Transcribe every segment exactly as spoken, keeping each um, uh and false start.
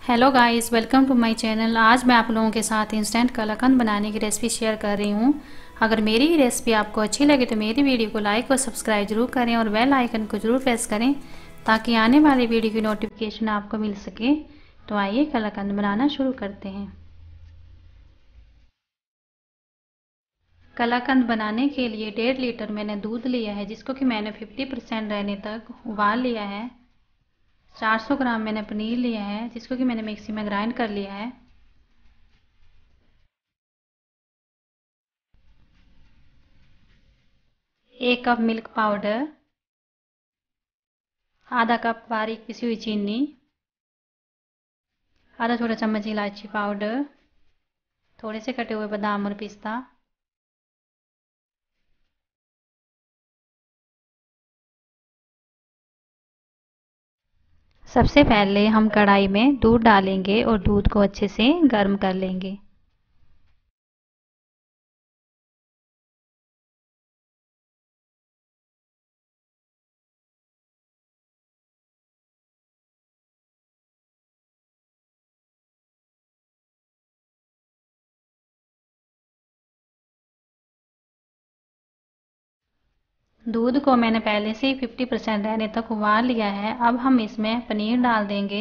Hello guys, welcome to my channel. आज मैं आप लोगों के साथ इंस्टेंट कलाकंद बनाने की रेसिपी शेयर कर रही हूँ। अगर मेरी ये रेसिपी आपको अच्छी लगे तो मेरी वीडियो को लाइक और सब्सक्राइब जरूर करें और बेल आइकन को जरूर प्रेस करें ताकि आने वाली वीडियो की नोटिफिकेशन आपको मिल सके। तो आइए कलाकंद बनाना शुरू करते हैं। कलाकंद बनाने के लिए डेढ़ लीटर मैंने दूध लिया है, जिसको कि मैंने पचास परसेंट रहने तक उबाल लिया है। चार सौ ग्राम मैंने पनीर लिया है, जिसको कि मैंने मिक्सी में ग्राइंड कर लिया है। एक कप मिल्क पाउडर, आधा कप बारीक पिसी हुई चीनी, आधा छोटा चम्मच इलायची पाउडर, थोड़े से कटे हुए बादाम और पिस्ता। सबसे पहले हम कढ़ाई में दूध डालेंगे और दूध को अच्छे से गर्म कर लेंगे। दूध को मैंने पहले से ही पचास परसेंट रहने तक उबाल लिया है। अब हम इसमें पनीर डाल देंगे।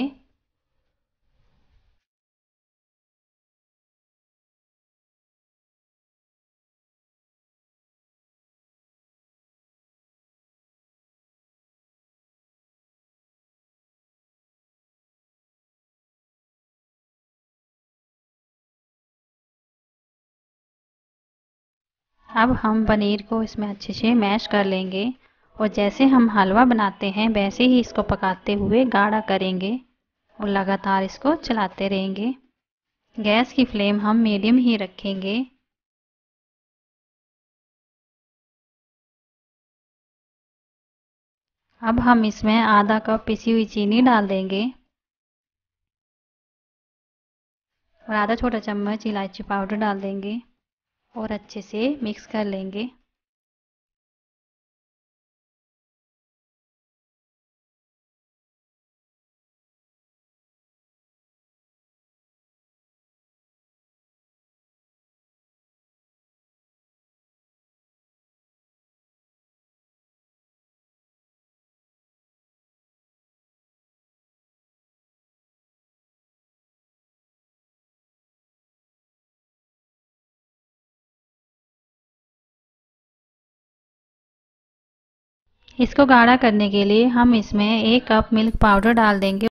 अब हम पनीर को इसमें अच्छे से मैश कर लेंगे और जैसे हम हलवा बनाते हैं वैसे ही इसको पकाते हुए गाढ़ा करेंगे और लगातार इसको चलाते रहेंगे। गैस की फ्लेम हम मीडियम ही रखेंगे। अब हम इसमें आधा कप पिसी हुई चीनी डाल देंगे और आधा छोटा चम्मच इलायची पाउडर डाल देंगे और अच्छे से मिक्स कर लेंगे। इसको गाढ़ा करने के लिए हम इसमें एक कप मिल्क पाउडर डाल देंगे